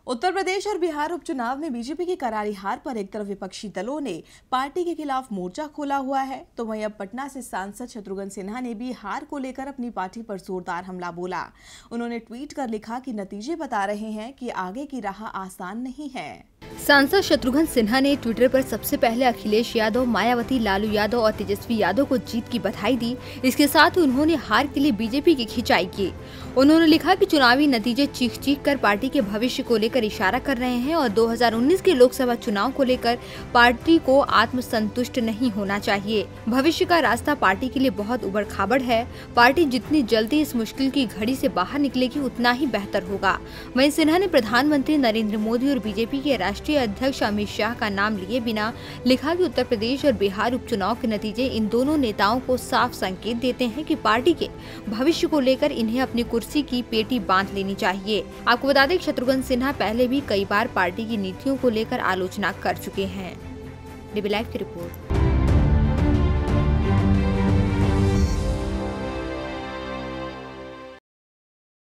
उत्तर प्रदेश और बिहार उपचुनाव में बीजेपी की करारी हार पर एक तरफ विपक्षी दलों ने पार्टी के खिलाफ मोर्चा खोला हुआ है, तो वहीं अब पटना से सांसद शत्रुघ्न सिन्हा ने भी हार को लेकर अपनी पार्टी पर जोरदार हमला बोला। उन्होंने ट्वीट कर लिखा कि नतीजे बता रहे हैं कि आगे की राह आसान नहीं है। सांसद शत्रुघ्न सिन्हा ने ट्विटर पर सबसे पहले अखिलेश यादव, मायावती, लालू यादव और तेजस्वी यादव को जीत की बधाई दी। इसके साथ ही उन्होंने हार के लिए बीजेपी की खिंचाई की। उन्होंने लिखा कि चुनावी नतीजे चीख कर पार्टी के भविष्य को लेकर इशारा कर रहे हैं और 2019 के लोकसभा चुनाव को लेकर पार्टी को आत्मसंतुष्ट नहीं होना चाहिए। भविष्य का रास्ता पार्टी के लिए बहुत उबड़-खाबड़ है। पार्टी जितनी जल्दी इस मुश्किल की घड़ी से बाहर निकलेगी उतना ही बेहतर होगा। वहीं सिन्हा ने प्रधानमंत्री नरेंद्र मोदी और बीजेपी के राष्ट्रीय अध्यक्ष अमित शाह का नाम लिए बिना लिखा कि उत्तर प्रदेश और बिहार उपचुनाव के नतीजे इन दोनों नेताओं को साफ संकेत देते हैं कि पार्टी के भविष्य को लेकर इन्हें अपनी कुर्सी की पेटी बांध लेनी चाहिए। आपको बता दें कि शत्रुघ्न सिन्हा पहले भी कई बार पार्टी की नीतियों को लेकर आलोचना कर चुके हैं। डीबी लाइव की रिपोर्ट।